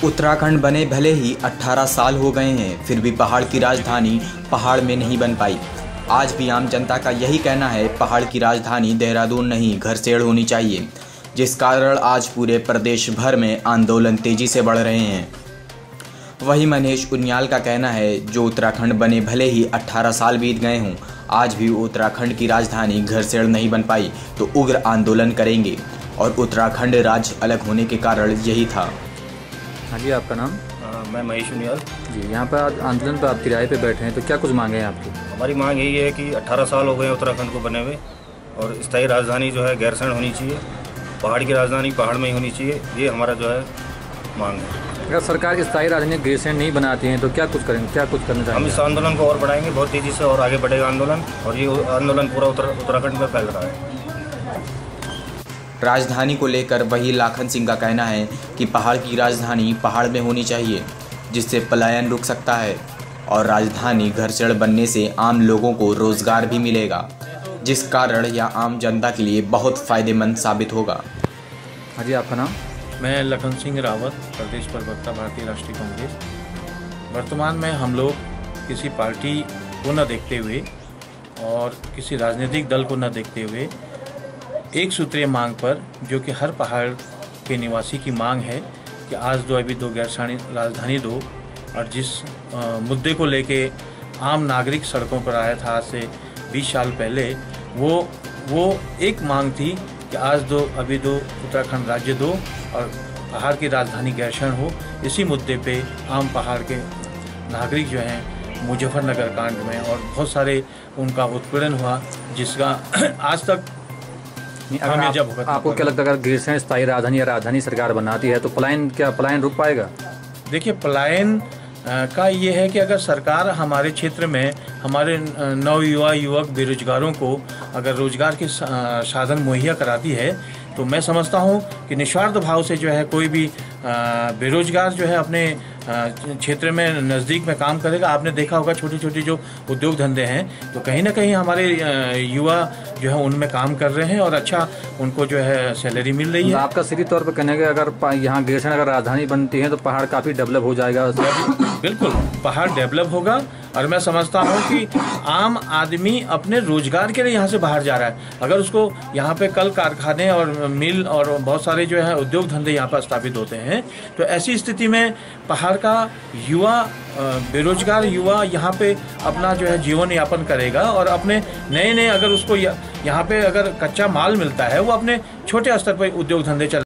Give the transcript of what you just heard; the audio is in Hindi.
उत्तराखंड बने भले ही 18 साल हो गए हैं, फिर भी पहाड़ की राजधानी पहाड़ में नहीं बन पाई। आज भी आम जनता का यही कहना है, पहाड़ की राजधानी देहरादून नहीं घरसेड़ होनी चाहिए, जिस कारण आज पूरे प्रदेश भर में आंदोलन तेजी से बढ़ रहे हैं। वही मनीष उनियाल का कहना है, जो उत्तराखंड बने भले ही 18 साल बीत गए हों, आज भी उत्तराखंड की राजधानी घरसेड़ नहीं बन पाई तो उग्र आंदोलन करेंगे। और उत्तराखंड राज्य अलग होने के कारण यही था। हाँ जी, आपका नाम? मैं मनीष उनियाल जी। यहाँ पर आज आंदोलन पर आप किराए पे बैठे हैं, तो क्या कुछ मांगे हैं आपकी? हमारी मांग यही है कि 18 साल हो गए उत्तराखंड को बने हुए और स्थायी राजधानी जो है गैरसैंण होनी चाहिए, पहाड़ की राजधानी पहाड़ में ही होनी चाहिए। ये हमारा जो है मांग है। अगर सरकार स्थायी राजधानी गैरसैंण नहीं बनाती है तो क्या कुछ करेंगे, क्या कुछ करना चाहेंगे? हम इस आंदोलन को और बढ़ाएंगे, बहुत तेज़ी से और आगे बढ़ेगा आंदोलन, और ये आंदोलन पूरा उत्तराखंड में फैल रहा है। राजधानी को लेकर वही लाखन सिंह का कहना है कि पहाड़ की राजधानी पहाड़ में होनी चाहिए, जिससे पलायन रुक सकता है और राजधानी घरसेड़ बनने से आम लोगों को रोजगार भी मिलेगा, जिस कारण यह आम जनता के लिए बहुत फायदेमंद साबित होगा। हाँ जी, आपका नाम? मैं लखन सिंह रावत, प्रदेश प्रवक्ता भारतीय राष्ट्रीय कांग्रेस। वर्तमान में हम लोग किसी पार्टी को न देखते हुए और किसी राजनीतिक दल को न देखते हुए एक सूत्रीय मांग पर, जो कि हर पहाड़ के निवासी की मांग है कि आज अभी दो गैरसैंण राजधानी दो, और जिस मुद्दे को लेके आम नागरिक सड़कों पर आया था आज से 20 साल पहले, वो एक मांग थी कि आज अभी दो उत्तराखंड राज्य दो और पहाड़ की राजधानी गैरसैंण हो। इसी मुद्दे पे आम पहाड़ के नागरिक जो हैं मुजफ्फरनगर कांड में और बहुत सारे उनका उत्पीड़न हुआ, जिसका आज तक आपको क्या लगता है अगर गैरसैंण स्थायी राजधानी या राजधानी सरकार बनाती है तो पलायन रुक पाएगा? देखिए, पलायन का ये है कि अगर सरकार हमारे क्षेत्र में हमारे नव युवक बेरोजगारों को अगर रोजगार के साधन मुहैया कराती है, तो मैं समझता हूँ कि निस्वार्थ भाव से जो है कोई भी बेरोजगार जो है अपने क्षेत्र में नज़दीक में काम करेगा। आपने देखा होगा छोटी छोटी जो उद्योग धंधे हैं, तो कहीं ना कहीं हमारे युवा जो है उनमें काम कर रहे हैं और अच्छा उनको जो है सैलरी मिल रही है। आपका सीधी तौर पर कहने का अगर यहाँ गैरसैंण अगर राजधानी बनती है तो पहाड़ काफ़ी डेवलप हो जाएगा। बिल्कुल, पहाड़ डेवलप होगा और मैं समझता हूँ कि आम आदमी अपने रोजगार के लिए यहाँ से बाहर जा रहा है। अगर उसको यहाँ पे कल कारखाने और मिल और बहुत सारे जो है उद्योग धंधे यहाँ पर स्थापित होते हैं, तो ऐसी स्थिति में पहाड़ का युवा बेरोजगार युवा यहाँ पे अपना जो है जीवन यापन करेगा और अपने नए अगर उसको यहाँ पे अगर कच्चा माल मिलता है, वो अपने छोटे स्तर पर उद्योग धंधे चल